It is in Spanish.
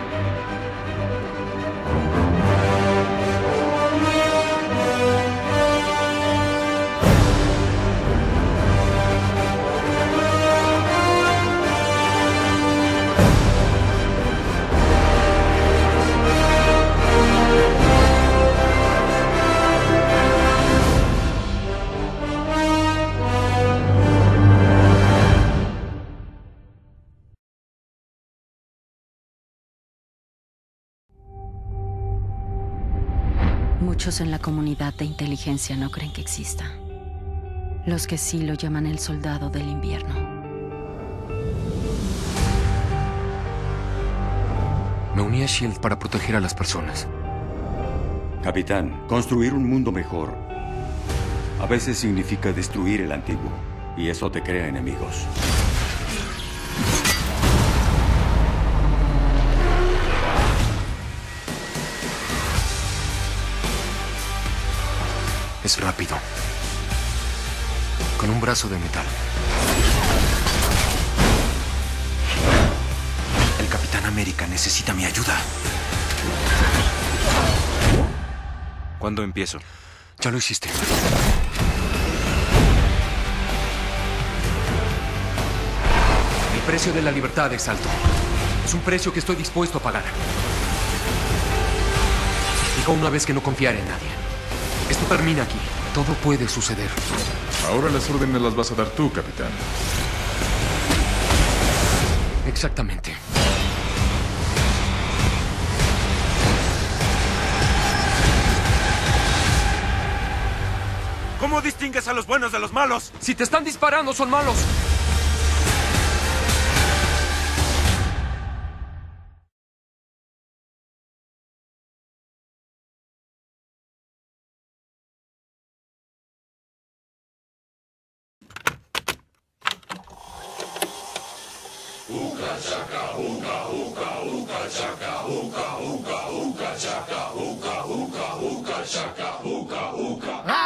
Muchos en la comunidad de inteligencia no creen que exista. Los que sí lo llaman el soldado del invierno. Me uní a S.H.I.E.L.D. para proteger a las personas. Capitán, construir un mundo mejor a veces significa destruir el antiguo. Y eso te crea enemigos. Es rápido. Con un brazo de metal. El Capitán América necesita mi ayuda. ¿Cuándo empiezo? Ya lo hiciste. El precio de la libertad es alto. Es un precio que estoy dispuesto a pagar. Dijo una vez que no confiaré en nadie. Esto termina aquí. Todo puede suceder. Ahora las órdenes las vas a dar tú, capitán. Exactamente. ¿Cómo distingues a los buenos de los malos? Si te están disparando, son malos. ¡Ah!